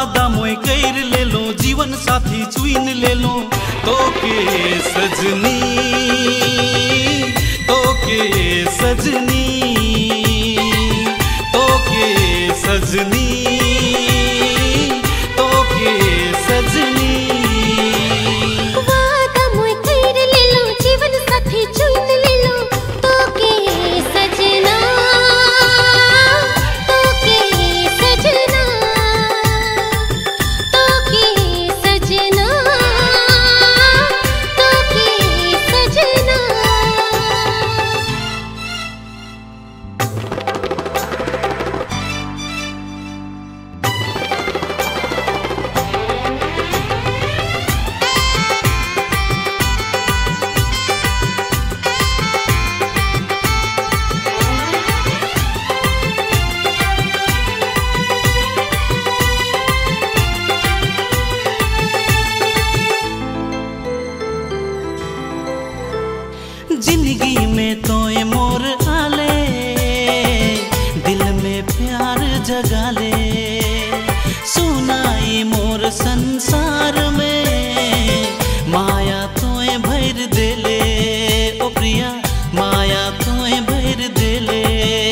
वादा मोय कर ले लो, जीवन साथी चुइन ले लो। तो के सजनी, तो के सजनी, तो के सजनी, तो के सजनी। वादा मोय कर ले लो, जीवन साथी चुइन ले लो। तो के सजना, तो के सजना, तो के सजना, तो के सजना। जिंदगी में तो ये मोर आले, दिल में प्यार जगा ले। सुनाई मोर संसार में, माया तो ये भर दे ले। ओ प्रिया माया तो ये भर दे ले।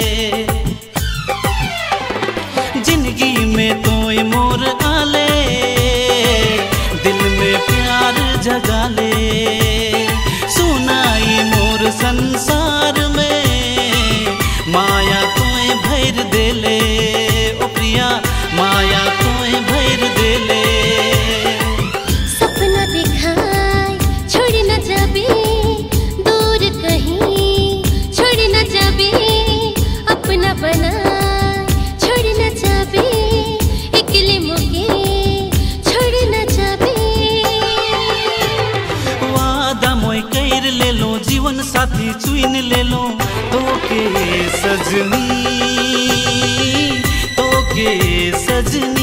जिंदगी में तो ये मोर आले, दिल में प्यार जगा ले। सुनाई मोर संसार में, माया तोय भर दे ले। ओ प्रिया माया तोय भर दे ले। सपना दिखाए छोड़ न जाबे, दूर कहीं छोड़ न जाबे। अपना बना छोड़ न जाबे, अकेले मोके छोड़ न जाबे। वादा मोय कर ले लो, जीवन साथी चुइन ले लो। तो के सजनी, तो के सजनी।